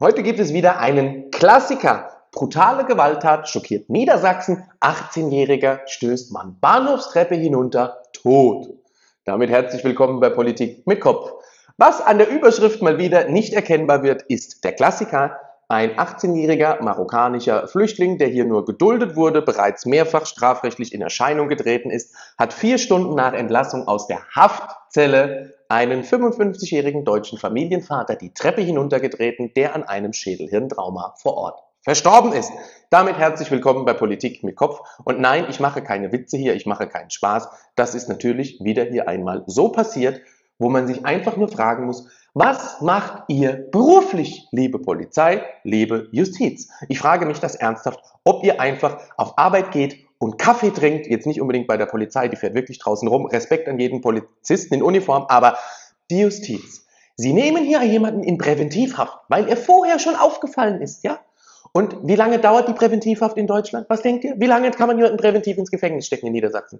Heute gibt es wieder einen Klassiker. Brutale Gewalttat schockiert Niedersachsen. 18-Jähriger stößt Mann Bahnhofstreppe hinunter, tot. Damit herzlich willkommen bei Politik mit Kopf. Was an der Überschrift mal wieder nicht erkennbar wird, ist der Klassiker. Ein 18-jähriger marokkanischer Flüchtling, der hier nur geduldet wurde, bereits mehrfach strafrechtlich in Erscheinung getreten ist, hat 4 Stunden nach Entlassung aus der Haftzelle einen 55-jährigen deutschen Familienvater die Treppe hinuntergetreten, der an einem Schädelhirntrauma vor Ort verstorben ist. Damit herzlich willkommen bei Politik mit Kopf. Und nein, ich mache keine Witze hier, ich mache keinen Spaß. Das ist natürlich wieder hier einmal so passiert, wo man sich einfach nur fragen muss, was macht ihr beruflich, liebe Polizei, liebe Justiz? Ich frage mich das ernsthaft, ob ihr einfach auf Arbeit geht und Kaffee trinkt, jetzt nicht unbedingt bei der Polizei, die fährt wirklich draußen rum, Respekt an jeden Polizisten in Uniform, aber die Justiz. Sie nehmen hier jemanden in Präventivhaft, weil er vorher schon aufgefallen ist, ja? Und wie lange dauert die Präventivhaft in Deutschland? Was denkt ihr? Wie lange kann man jemanden präventiv ins Gefängnis stecken in Niedersachsen?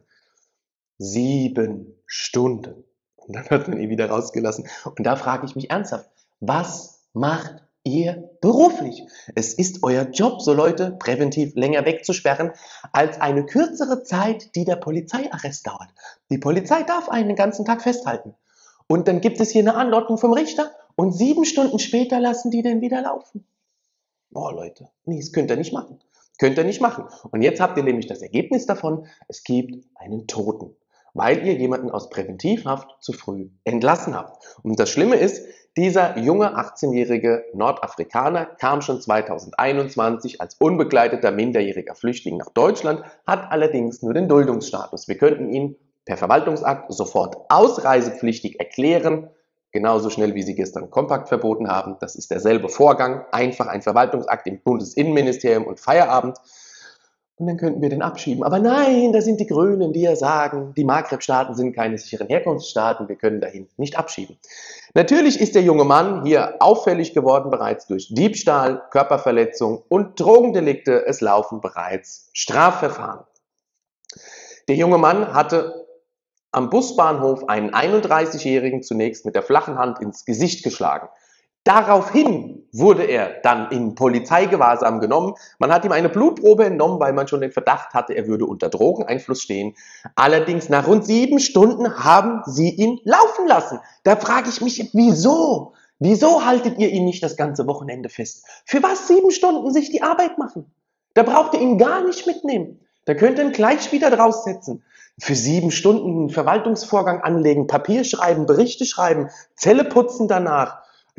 7 Stunden. Und dann wird man ihn wieder rausgelassen. Und da frage ich mich ernsthaft, was macht ihr beruflich? Es ist euer Job, so Leute präventiv länger wegzusperren, als eine kürzere Zeit, die der Polizeiarrest dauert. Die Polizei darf einen den ganzen Tag festhalten. Und dann gibt es hier eine Anordnung vom Richter und 7 Stunden später lassen die den wieder laufen. Boah, Leute, nee, das könnt ihr nicht machen. Könnt ihr nicht machen. Und jetzt habt ihr nämlich das Ergebnis davon, es gibt einen Toten, weil ihr jemanden aus Präventivhaft zu früh entlassen habt. Und das Schlimme ist, dieser junge 18-jährige Nordafrikaner kam schon 2021 als unbegleiteter minderjähriger Flüchtling nach Deutschland, hat allerdings nur den Duldungsstatus. Wir könnten ihn per Verwaltungsakt sofort ausreisepflichtig erklären, genauso schnell wie Sie gestern Kompakt verboten haben. Das ist derselbe Vorgang, einfach ein Verwaltungsakt im Bundesinnenministerium und Feierabend. Und dann könnten wir den abschieben. Aber nein, da sind die Grünen, die ja sagen, die Maghreb-Staaten sind keine sicheren Herkunftsstaaten, wir können dahin nicht abschieben. Natürlich ist der junge Mann hier auffällig geworden bereits durch Diebstahl, Körperverletzung und Drogendelikte. Es laufen bereits Strafverfahren. Der junge Mann hatte am Busbahnhof einen 31-Jährigen zunächst mit der flachen Hand ins Gesicht geschlagen. Daraufhin wurde er dann in Polizeigewahrsam genommen. Man hat ihm eine Blutprobe entnommen, weil man schon den Verdacht hatte, er würde unter Drogeneinfluss stehen. Allerdings nach rund 7 Stunden haben sie ihn laufen lassen. Da frage ich mich, wieso? Wieso haltet ihr ihn nicht das ganze Wochenende fest? Für was 7 Stunden sich die Arbeit machen? Da braucht ihr ihn gar nicht mitnehmen. Da könnt ihr ihn gleich wieder draussetzen. Für 7 Stunden einen Verwaltungsvorgang anlegen, Papier schreiben, Berichte schreiben, Zelle putzen danach.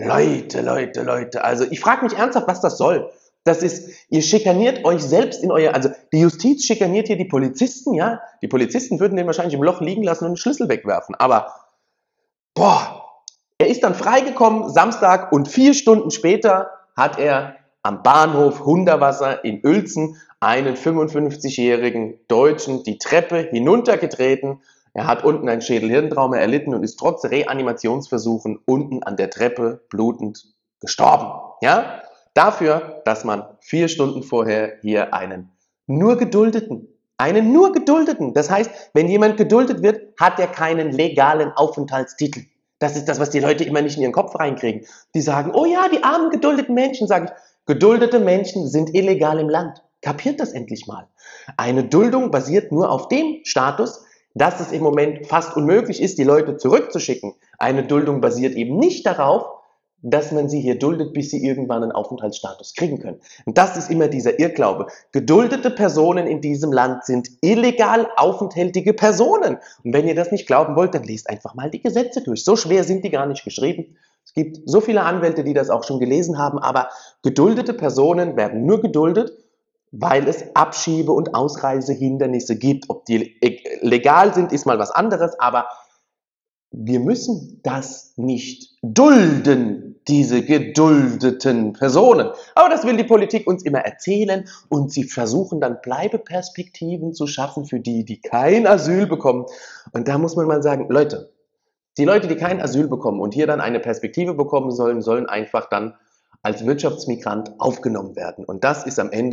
Leute, also ich frage mich ernsthaft, was das soll. Das ist, ihr schikaniert euch selbst in also die Justiz schikaniert hier die Polizisten, ja. Die Polizisten würden den wahrscheinlich im Loch liegen lassen und den Schlüssel wegwerfen. Aber, er ist dann freigekommen, Samstag, und 4 Stunden später hat er am Bahnhof Hundertwasser in Uelzen einen 55-jährigen Deutschen die Treppe hinuntergetreten. Er hat unten ein Schädelhirntrauma erlitten und ist trotz Reanimationsversuchen unten an der Treppe blutend gestorben. Ja? Dafür, dass man 4 Stunden vorher hier einen nur Geduldeten, das heißt, wenn jemand geduldet wird, hat er keinen legalen Aufenthaltstitel. Das ist das, was die Leute immer nicht in ihren Kopf reinkriegen. Die sagen, oh ja, die armen geduldeten Menschen, sage ich. Geduldete Menschen sind illegal im Land. Kapiert das endlich mal. Eine Duldung basiert nur auf dem Status, dass es im Moment fast unmöglich ist, die Leute zurückzuschicken. Eine Duldung basiert eben nicht darauf, dass man sie hier duldet, bis sie irgendwann einen Aufenthaltsstatus kriegen können. Und das ist immer dieser Irrglaube. Geduldete Personen in diesem Land sind illegal aufenthaltige Personen. Und wenn ihr das nicht glauben wollt, dann lest einfach mal die Gesetze durch. So schwer sind die gar nicht geschrieben. Es gibt so viele Anwälte, die das auch schon gelesen haben, aber geduldete Personen werden nur geduldet, weil es Abschiebe- und Ausreisehindernisse gibt. Ob die legal sind, ist mal was anderes, aber wir müssen das nicht dulden, diese geduldeten Personen. Aber das will die Politik uns immer erzählen und sie versuchen dann Bleibeperspektiven zu schaffen für die, die kein Asyl bekommen. Und da muss man mal sagen, Leute, die Leute, die kein Asyl bekommen und hier dann eine Perspektive bekommen sollen, sollen einfach dann als Wirtschaftsmigrant aufgenommen werden. Und das ist am Ende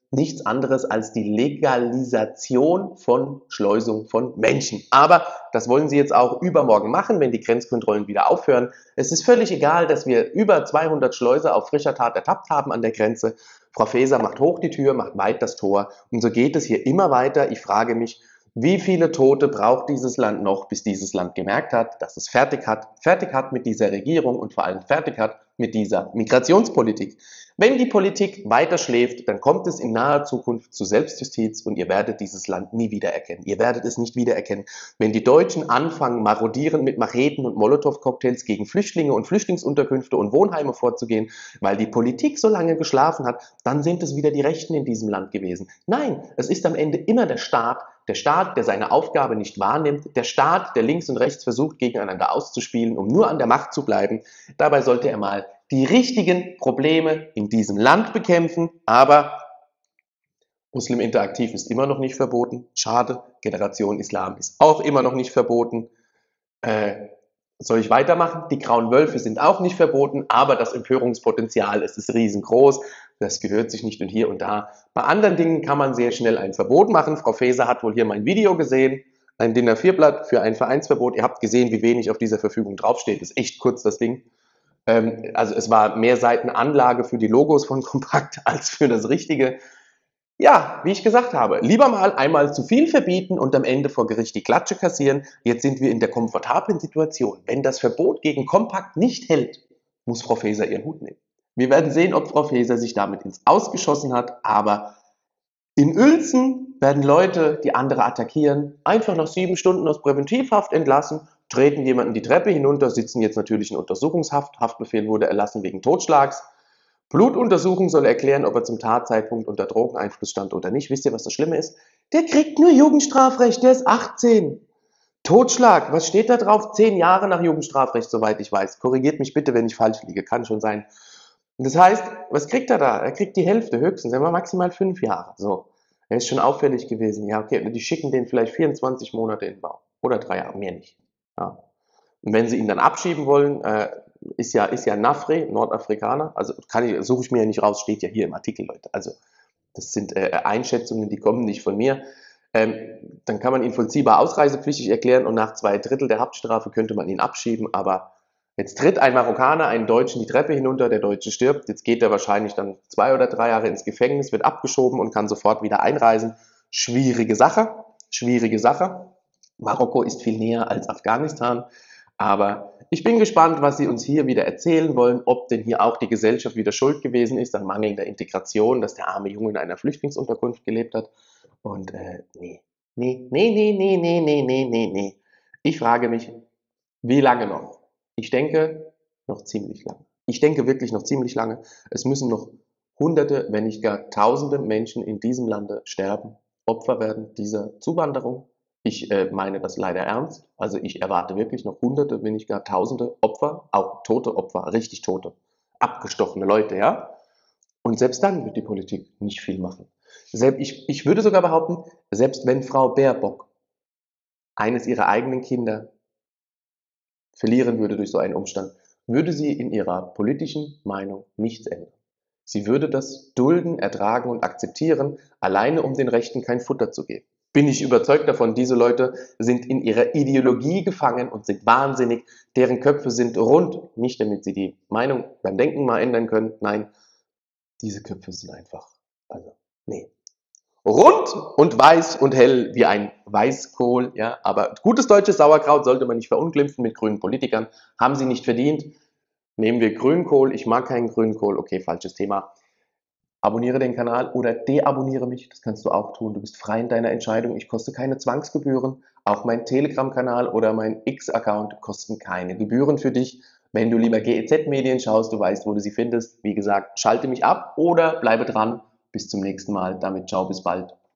nichts anderes als die Legalisation von Schleusung von Menschen. Aber das wollen sie jetzt auch übermorgen machen, wenn die Grenzkontrollen wieder aufhören. Es ist völlig egal, dass wir über 200 Schleuser auf frischer Tat ertappt haben an der Grenze. Frau Faeser macht hoch die Tür, macht weit das Tor. Und so geht es hier immer weiter. Ich frage mich, wie viele Tote braucht dieses Land noch, bis dieses Land gemerkt hat, dass es fertig hat mit dieser Regierung und vor allem fertig hat mit dieser Migrationspolitik. Wenn die Politik weiter schläft, dann kommt es in naher Zukunft zu Selbstjustiz und ihr werdet dieses Land nie wiedererkennen. Ihr werdet es nicht wiedererkennen. Wenn die Deutschen anfangen, marodieren mit Macheten und Molotow-Cocktails gegen Flüchtlinge und Flüchtlingsunterkünfte und Wohnheime vorzugehen, weil die Politik so lange geschlafen hat, dann sind es wieder die Rechten in diesem Land gewesen. Nein, es ist am Ende immer der Staat, der seine Aufgabe nicht wahrnimmt, der Staat, der links und rechts versucht, gegeneinander auszuspielen, um nur an der Macht zu bleiben. Dabei sollte er mal die richtigen Probleme in diesem Land bekämpfen, aber Muslim Interaktiv ist immer noch nicht verboten. Schade, Generation Islam ist auch immer noch nicht verboten. Soll ich weitermachen? Die Grauen Wölfe sind auch nicht verboten, aber das Empörungspotenzial ist riesengroß. Das gehört sich nicht und hier und da. Bei anderen Dingen kann man sehr schnell ein Verbot machen. Frau Faeser hat wohl hier mein Video gesehen, ein DIN A4-Blatt für ein Vereinsverbot. Ihr habt gesehen, wie wenig auf dieser Verfügung draufsteht. Das ist echt kurz, das Ding. Also es war mehr Seiten Anlage für die Logos von Kompakt als für das Richtige. Ja, wie ich gesagt habe, lieber mal einmal zu viel verbieten und am Ende vor Gericht die Klatsche kassieren. Jetzt sind wir in der komfortablen Situation. Wenn das Verbot gegen Kompakt nicht hält, muss Frau Faeser ihren Hut nehmen. Wir werden sehen, ob Frau Faeser sich damit ins Ausgeschossen hat, aber in Uelzen werden Leute, die andere attackieren, einfach nach 7 Stunden aus Präventivhaft entlassen, treten jemanden die Treppe hinunter, sitzen jetzt natürlich in Untersuchungshaft. Haftbefehl wurde erlassen wegen Totschlags. Blutuntersuchung soll erklären, ob er zum Tatzeitpunkt unter Drogeneinfluss stand oder nicht. Wisst ihr, was das Schlimme ist? Der kriegt nur Jugendstrafrecht, der ist 18. Totschlag, was steht da drauf? 10 Jahre nach Jugendstrafrecht, soweit ich weiß. Korrigiert mich bitte, wenn ich falsch liege, kann schon sein. Das heißt, was kriegt er da? Er kriegt die Hälfte höchstens, er war maximal 5 Jahre. So, er ist schon auffällig gewesen. Ja, okay, die schicken den vielleicht 24 Monate in den Bau. Oder 3 Jahre, mehr nicht. Ja. Und wenn sie ihn dann abschieben wollen, ist ja Nafri, Nordafrikaner, also suche ich mir ja nicht raus, steht ja hier im Artikel, Leute. Also das sind Einschätzungen, die kommen nicht von mir. Dann kann man ihn vollziehbar ausreisepflichtig erklären und nach 2/3 der Haftstrafe könnte man ihn abschieben, aber jetzt tritt ein Marokkaner einen Deutschen die Treppe hinunter, der Deutsche stirbt, jetzt geht er wahrscheinlich dann 2 oder 3 Jahre ins Gefängnis, wird abgeschoben und kann sofort wieder einreisen. Schwierige Sache, schwierige Sache. Marokko ist viel näher als Afghanistan. Aber ich bin gespannt, was Sie uns hier wieder erzählen wollen, ob denn hier auch die Gesellschaft wieder schuld gewesen ist an mangelnder Integration, dass der arme Junge in einer Flüchtlingsunterkunft gelebt hat. Und nee. Ich frage mich, wie lange noch? Ich denke, noch ziemlich lange. Ich denke wirklich noch ziemlich lange. Es müssen noch Hunderte, wenn nicht gar Tausende Menschen in diesem Lande sterben, Opfer werden dieser Zuwanderung. Ich meine das leider ernst. Also ich erwarte wirklich noch Hunderte, wenn nicht gar Tausende Opfer, auch tote Opfer, richtig tote, abgestochene Leute, ja. Und selbst dann wird die Politik nicht viel machen. Ich würde sogar behaupten, selbst wenn Frau Baerbock eines ihrer eigenen Kinder verlieren würde durch so einen Umstand, würde sie in ihrer politischen Meinung nichts ändern. Sie würde das dulden, ertragen und akzeptieren, alleine um den Rechten kein Futter zu geben. Bin ich überzeugt davon, diese Leute sind in ihrer Ideologie gefangen und sind wahnsinnig, deren Köpfe sind rund, nicht damit sie die Meinung beim Denken mal ändern können, nein, diese Köpfe sind einfach, rund und weiß und hell wie ein Weißkohl, ja, aber gutes deutsches Sauerkraut sollte man nicht verunglimpfen mit grünen Politikern, haben sie nicht verdient. Nehmen wir Grünkohl, ich mag keinen Grünkohl, okay, falsches Thema. Abonniere den Kanal oder deabonniere mich, das kannst du auch tun. Du bist frei in deiner Entscheidung. Ich koste keine Zwangsgebühren. Auch mein Telegram-Kanal oder mein X-Account kosten keine Gebühren für dich. Wenn du lieber GEZ-Medien schaust, du weißt, wo du sie findest. Wie gesagt, schalte mich ab oder bleibe dran. Bis zum nächsten Mal. Damit ciao, bis bald.